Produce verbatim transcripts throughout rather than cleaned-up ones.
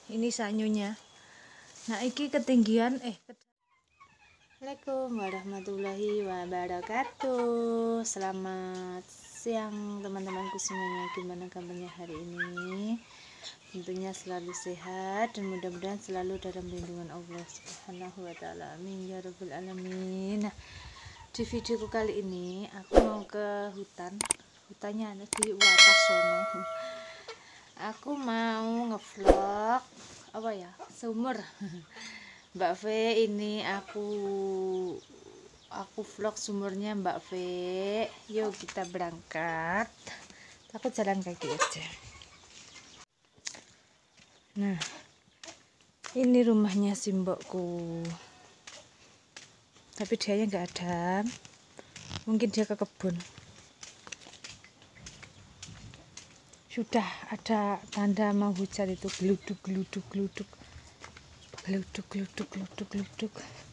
Ini sanyunya. Nah, iki ketinggian eh Assalamualaikum warahmatullahi wabarakatuh. Selamat siang teman-temanku semuanya. Gimana kabarnya hari ini? Tentunya selalu sehat dan mudah-mudahan selalu dalam lindungan Allah Subhanahu wa taala. Amin ya rabbal alamin. Nah, di videoku kali ini aku mau ke hutan. Hutannya ada di Watasono. Aku mau ngevlog apa ya? Sumur. Mbak V ini aku aku vlog sumurnya Mbak V. Yuk kita berangkat. Aku jalan kaki aja. Nah, ini rumahnya si mbokku. Tapi dia nggak ada. Mungkin dia ke kebun. Sudah ada tanda mau hujan itu, geluduk geluduk geluduk geluduk geluduk geluduk geluduk.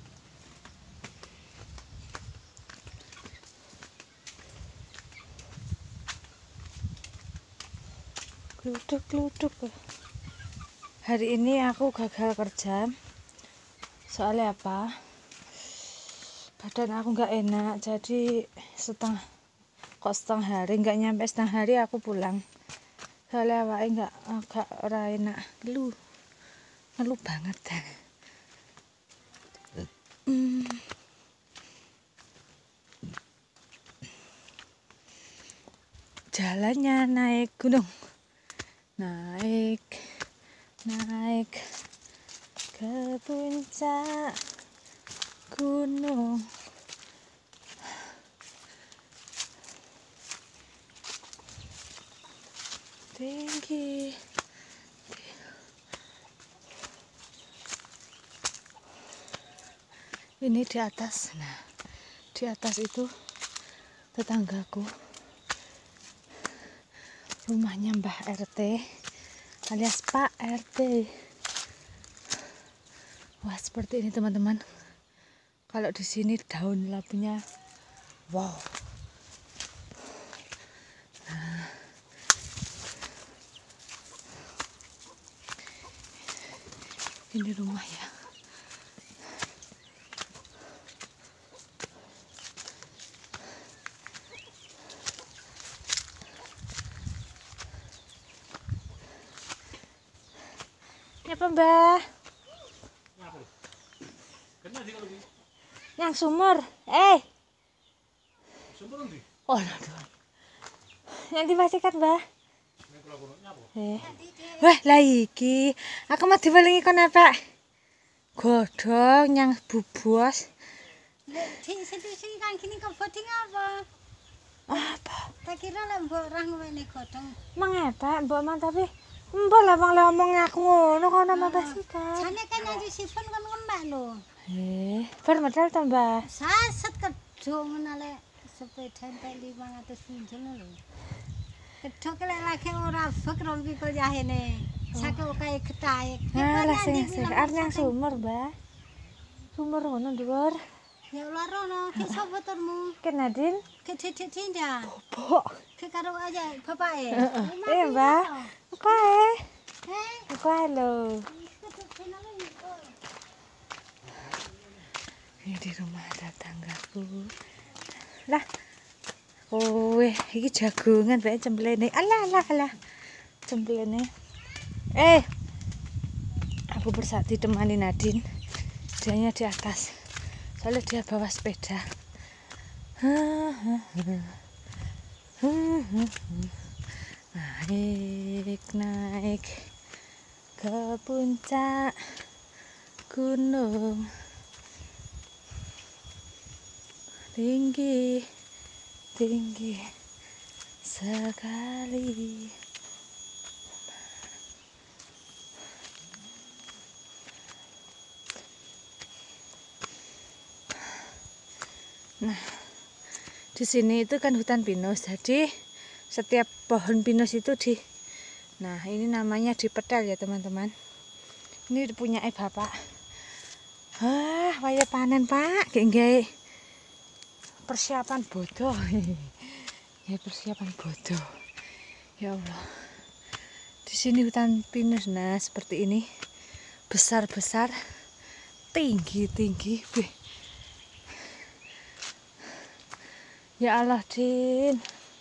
Geluduk geluduk. Hari ini aku gagal kerja. Soalnya apa? Badan aku nggak enak, jadi setengah kok setengah hari nggak nyampe setengah hari aku pulang. Soalnya awake nggak agak ora enak, ngeluh ngeluh banget. Hmm. Jalannya naik gunung, naik naik ke puncak gunung. Tinggi. Ini di atas. Nah, di atas itu tetanggaku. Rumahnya Mbah R T alias Pak R T. Wah, seperti ini teman-teman. Kalau di sini daun labunya wow. Nah, ini rumah ya. Ini apa, Mbah? Yang sumur. Eh. Sumur ndi? Oh, aduh. Yang dipastikan, Mbah. Eh. Wah, lah iki. Aku mau diwelingi kon apa? Godhong yang bubos. Sing sing kan gini kok boding apa? Apa? Tak kira lek mbok ora ngene godhong. Mengapa, Mbok Man tapi mbok lah wong ngomong aku ngono kono mapasikan. Jane kan nyanyi sipun kon ngemek lho. Eh, bar medal to, Mbah. Saset kedho ngono lek sepeda entek lima ratus pinjol lho. Kedho lek lagi ora bek rong pikul yahene. Sake kae getahe. Alah sing sing arep sumur, Mbah. Sumur ngono dhuwur. Ya ular rono, ki sapa turmu? Ke Nadine. Ke Cicik Cinda. Bobok. Ke karo aja bapake. Eh, Mbah. Kae. Eh, Kae lho. Ini di rumah tetanggaku. Lah. Kowe iki jagongan bae cemplene. Alah alah alah. Cemplene. Eh. Aku bersat ditemani Nadine. Dianya di atas. Soalnya dia bawa sepeda. Naik naik ke puncak gunung. Tinggi tinggi sekali. Nah, di sini itu kan hutan pinus, jadi setiap pohon pinus itu di, nah ini namanya dipetel ya teman-teman. Ini punya eh bapak. Wah, waya panen Pak, genggai persiapan bodoh. Ya persiapan bodoh. Ya Allah. Di sini hutan pinus, nah seperti ini, besar-besar, tinggi-tinggi. Wih. Ya Allah, Din.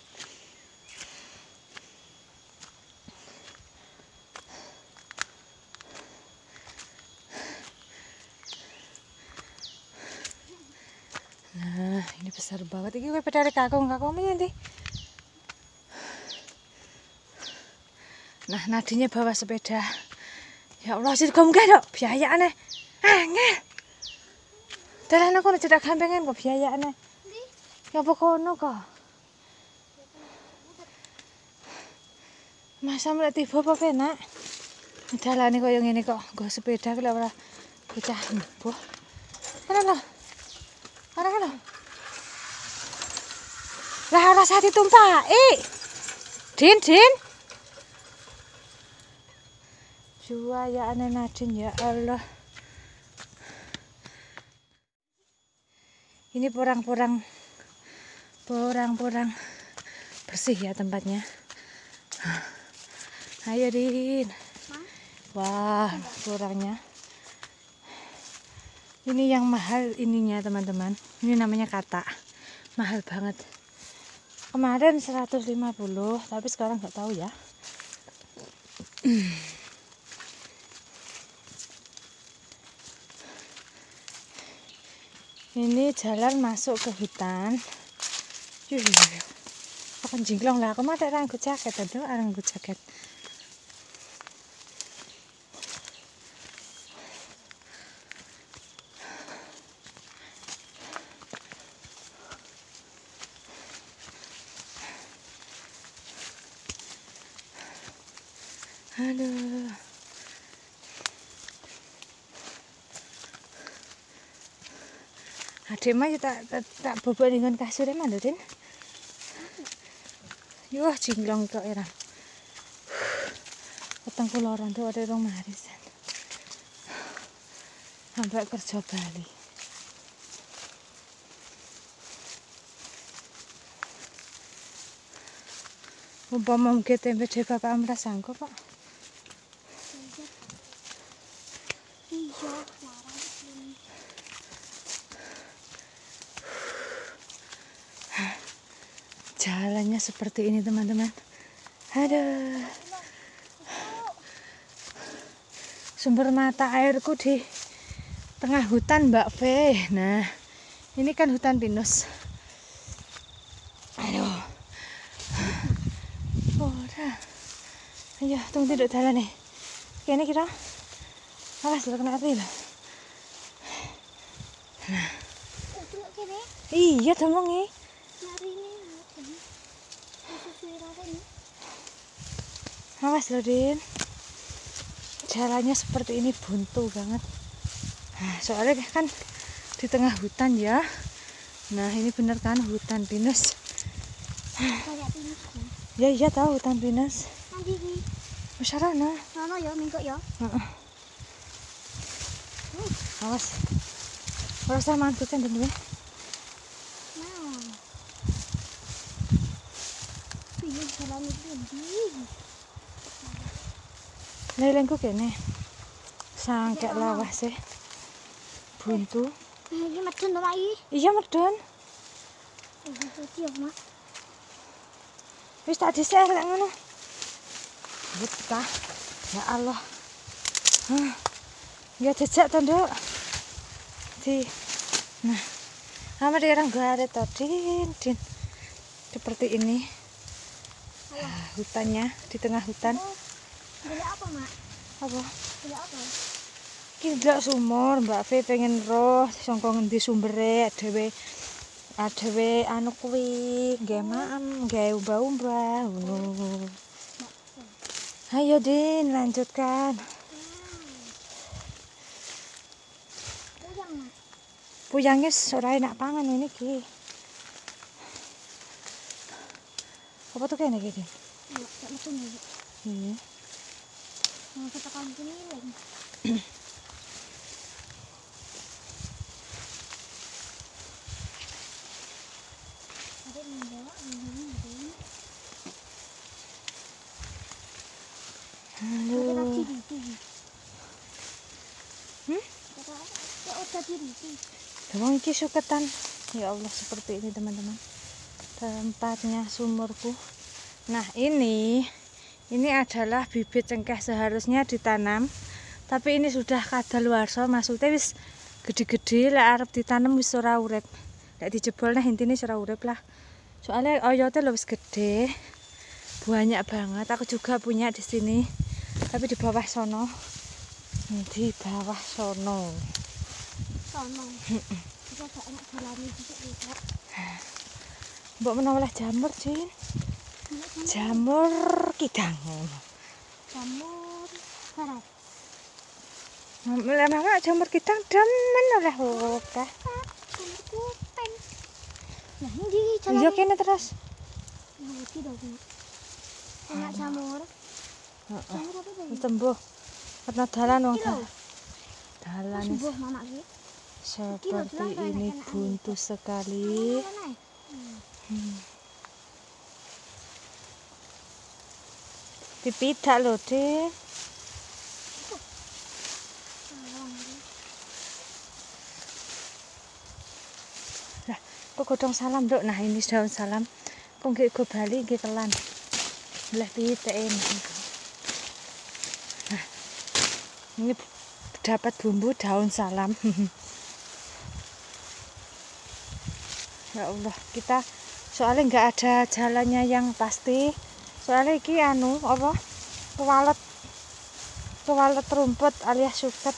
Nah, ini besar banget. Ini gue pedare kakung kakung nanti. Nah, Nadinya bawa sepeda. Ya Allah, sih kamu gak dok biaya aneh. Angel. Dalan aku cedak gampengan kok biaya aneh. Ya apa kono kok? Masa mulai tiba apa penak? Dalane koyo ngene kok, nggo sepeda ki lek ora bocah mbuh. Ana lho. Ana lho. Lah ora usah ditumpaki. Din, Din. Jua ya aneh Nadin, ya Allah. Ini porang-porang porang-porang bersih ya tempatnya. Ayo Din. Wah, porangnya. Ini yang mahal ininya teman-teman. Ini namanya kata. Mahal banget. Kemarin seratus lima puluh, tapi sekarang nggak tahu ya. Ini jalan masuk ke hutan. Yuh, aku jingklong lah. Aku mau ada ranggut jaket, ada ranggut jaket. Aduh. Adek mah tak tak, tak bobok dengan kasur emang lho, Din. Yuh, jinglong kok era. Peteng kuloran tuh ada rong marisan. Sampai kerja Bali. Umpama mungkin tempe de bapak amra sanggup, Pak. Iya, Jalannya seperti ini teman-teman. Aduh. Sumber mata airku di tengah hutan Mbak V. Nah, ini kan hutan pinus. Aduh. Oh, udah. Ayo, tunggu tidak jalan nih. Kayaknya kita awas lo kena api lah. Nah. Iya, tolong nih. Awas loh Din, jalannya seperti ini buntu banget. Nah, soalnya kan di tengah hutan ya. Nah ini bener kan hutan pinus. Kayak pinus kan? Ya iya tahu hutan pinus. Nanti ini. Besarana. Mana ya minggu ya? Uh-uh. Awas. Ora usah mantu kan dulu ya. Nah. Iya jalan itu di. Lelengku kene. Sangkek lawah sih. Buntu. Ini medun to, Mak? Iya medun. Iya, Mak. Wis tak dhisik lek ngono. Betah. Ya Allah. Hah. Ya jejak to, Nduk. Di. Nah. Sama di orang garet to, Din, Din. Seperti ini. Nah, hutannya di tengah hutan. Beli apa, Mak? Apa? Beli apa? Iki ndelok sumur, Mbak V pengen roh sangka ngendi sumbere dhewe. Adewe anu kuwi, nggih maem, nggih umbah-umbah ngono. Ayo Din, lanjutkan. Puyang, Mak. Puyangnya ora enak pangan ini ki. Apa tuh kene iki, Din? Iya, tak medun ya. Iya. Nah, kita kan gini lagi. Ada membawa ini. Wong iki suketan. Ya Allah, seperti ini teman-teman. Tempatnya sumurku. Nah, ini ini adalah bibit cengkeh, seharusnya ditanam. Tapi ini sudah kadaluwarsa, maksudnya wis gede-gede, lek arep ditanam wis ora urip. Lek dijebol nah intine ora urip lah. Soalnya oyote lho wis gede. Banyak banget. Aku juga punya di sini. Tapi di bawah sono. Di bawah sono. Sono. Kita gak enak dalane juga. Mbok menawa jamur, Jin. Jamur kidang. Jamur barat. Lah mama jamur kidang demen oleh akeh. Jamur kuping. Nah, ini jalan. Iya kene terus. Ngerti dong. Enak jamur. Heeh. Jamur apa tadi? Tembuh. Pernah dalan wong ta. Dalan Sembuh mama iki. seperti ini buntu sekali. Hmm. Dipidak lho, Dik. Lah, kok godhong salam, Dok. Nah, ini daun salam. Kok nggih go bali nggih kelan. Lah piteke. Nah, ini dapat bumbu daun salam. Ya Allah, kita soalnya nggak ada jalannya yang pasti. Soalnya iki anu apa? Kewalet. Kewalet rumput alias suket.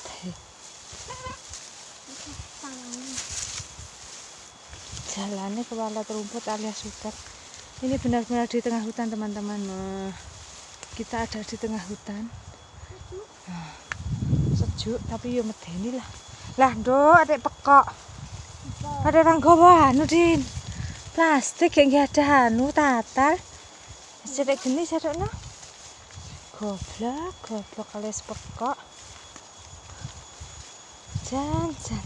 Jalannya kewalet rumput alias suket. Ini benar-benar di tengah hutan, teman-teman. Nah, kita ada di tengah hutan. Nah, sejuk tapi yo medeni lah. Lah, Nduk, adik pekok. Ada orang gawa anu, Din. Plastik yang nggak ada anu tatal. Sedek geni sadokno. Goblok, goblok alias pekok. Jan, jan.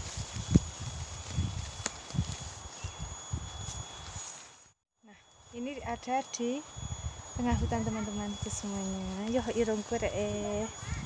Nah, ini ada di tengah hutan, teman-teman, itu semuanya. Yo irungku rek. Eh.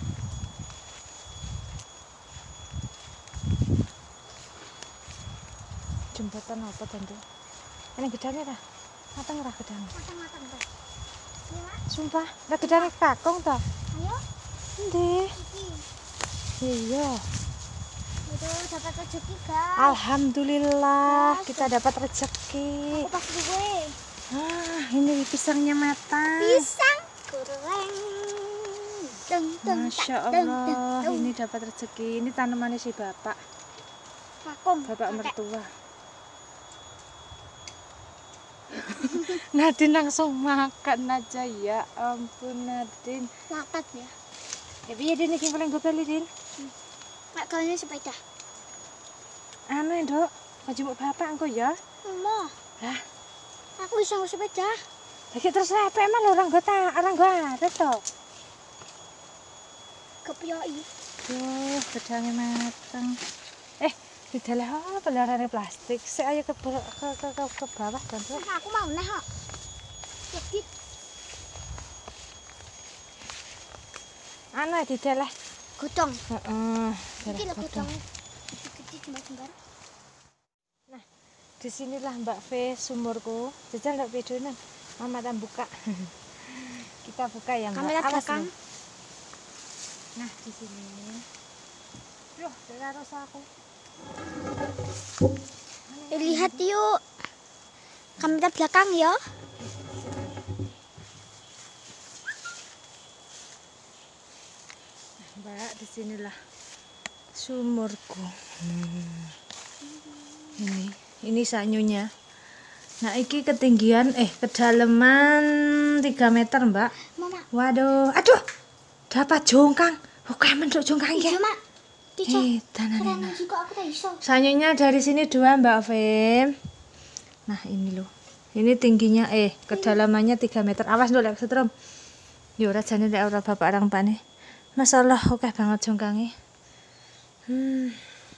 Jembatan apa tentu? Ini gedane ta? Mateng ora gedane? Matang-matang tuh. Sumpah, lah gedane kakung ta? Ayo. Endi? Iki. Iya. Itu dapat rezeki, guys. Alhamdulillah, kita dapat rezeki. Aku pas gue. Ah, ini pisangnya matang. Pisang goreng. Deng deng. Masya deng, Allah, deng, deng. ini dapat rezeki. Ini tanamannya si bapak, Vakum. bapak Pakai. mertua. Nadine langsung makan aja, ya ampun Nadine. Latat ya. Ya biar Din iki paling gue beli, Din. Pak kalian sepeda. Anu Dok, baju mbok bapak engko ya. Mau. Lah, Aku bisa ngurus sepeda. lagi terus apa emang lo orang gota, orang gua ada toh. Kepioi. Duh, gedangnya matang. Eh, di dalam apa larane plastik? Saya ayo ke ke ke, ke, ke bawah kan, Dok. Nah, aku mau nah. Jadi Anu di dalam. gotong. Heeh. Iki lho Gotong. gotong. Gede jembar-jembar. Disinilah Mbak V sumurku. Jajal ndak videonya. Mama tak buka. Kita buka ya Mbak. Kamera Awas belakang. loh. Nah di sini. Loh, dari rosa aku. Eh, lihat yuk. Kamera belakang ya. Mbak, disinilah sumurku. Hmm. Ini, ini sanyunya. Nah, iki ketinggian, eh kedalaman tiga meter, Mbak. Mama. Waduh, aduh, dapat jongkang. Oke, menduk jongkang ya. Iya, Mak. Dico. Eh, tanah Keren juga aku tak iso. sanyunya dari sini dua, Mbak Fem. Nah, ini loh. Ini tingginya, eh kedalamannya tiga meter. Awas dulu, lek setrum. Yo ora jane lek ora bapak arang pane. Masalah oke banget jongkange. Hmm.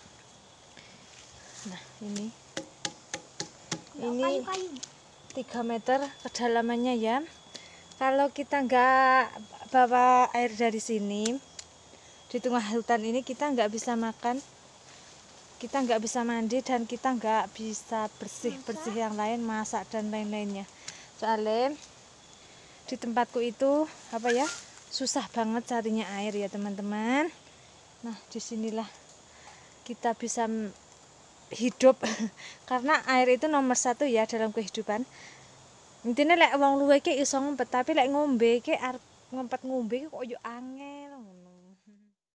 Nah, ini. Ini Kayu-kayu. tiga meter kedalamannya ya. Kalau kita nggak bawa air dari sini, di tengah hutan ini kita nggak bisa makan. kita nggak bisa mandi dan kita nggak bisa bersih-bersih yang lain, masak dan lain-lainnya. Soalnya di tempatku itu apa ya, susah banget carinya air ya teman-teman. Nah disinilah kita bisa hidup karena air itu nomor satu ya dalam kehidupan. Intinya lek wong luwe ki iso ngumpet, tapi lek ngombe ki arep ngumpet ngombe ki kok yo angel ngono.